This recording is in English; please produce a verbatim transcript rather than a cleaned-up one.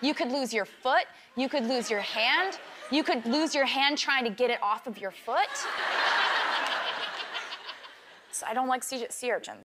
You could lose your foot. You could lose your hand. You could lose your hand trying to get it off of your foot. So I don't like sea, sea urchins.